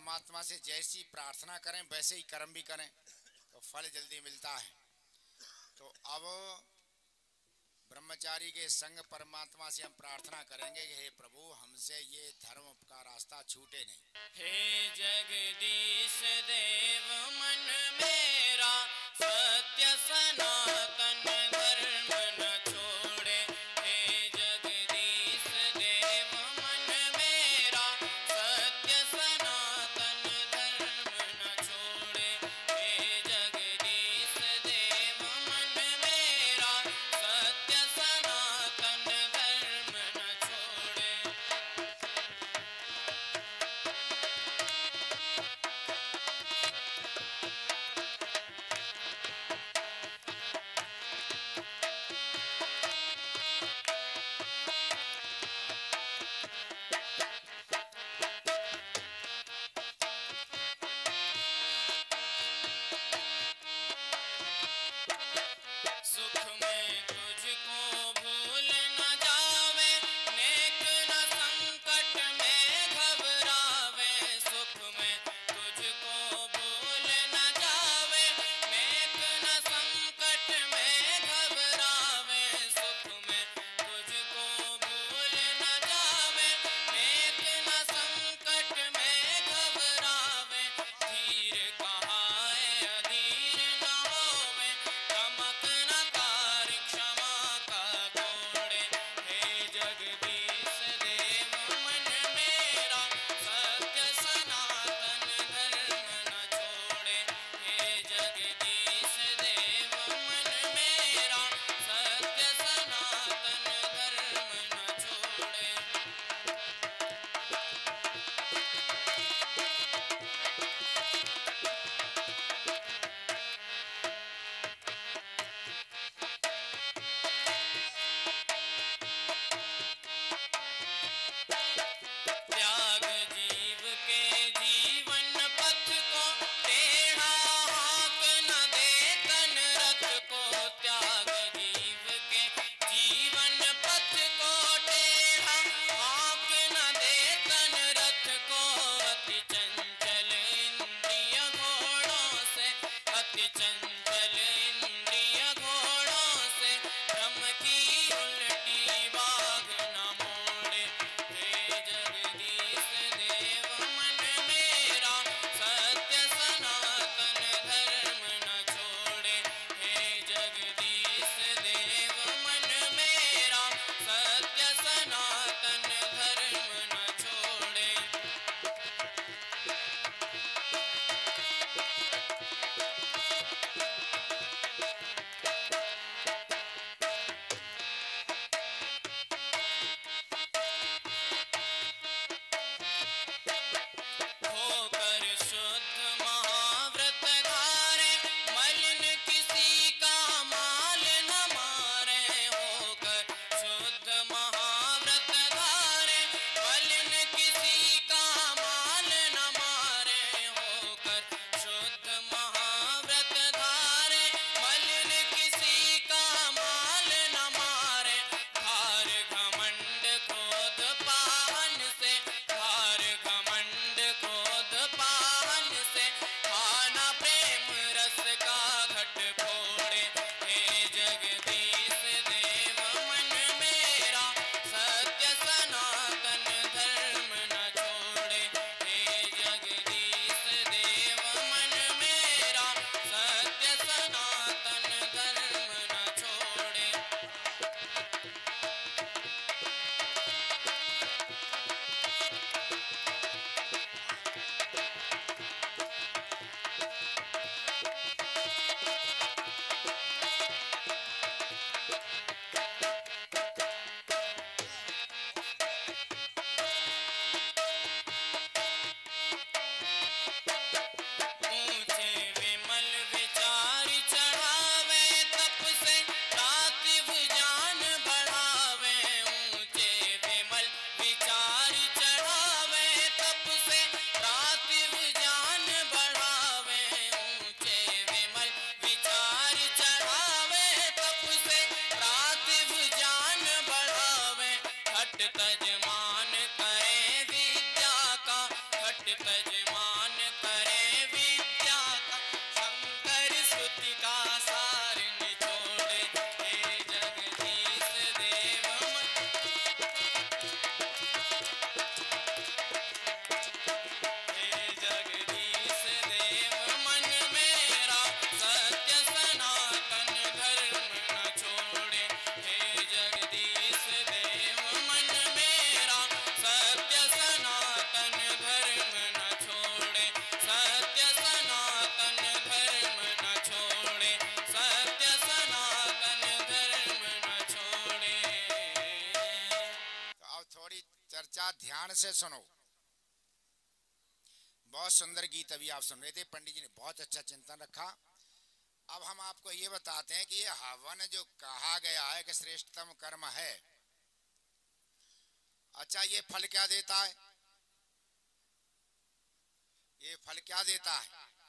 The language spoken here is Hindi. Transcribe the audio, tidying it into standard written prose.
परमात्मा से जैसी प्रार्थना करें वैसे ही कर्म भी करें तो फल जल्दी मिलता है। तो अब ब्रह्मचारी के संग परमात्मा से हम प्रार्थना करेंगे कि हे प्रभु हमसे ये धर्म का रास्ता छूटे नहीं। हे जगदीश देव मन मेरा सत्य सनातन धर्म न छोड़े। हे जगदीश देव मन मेरा सत्य सनातन धर्म न छोड़े। हे जगदीश देव मन मेरा सत्य सनातन धर्म न छोड़े। से सुनो। बहुत सुंदर गीत अभी आप सुन रहे थे, पंडित जी ने बहुत अच्छा चिंतन रखा। अब हम आपको ये बताते हैं कि ये हवन जो कहा गया है कि श्रेष्ठतम कर्म है, अच्छा ये फल क्या देता है? ये फल क्या देता है?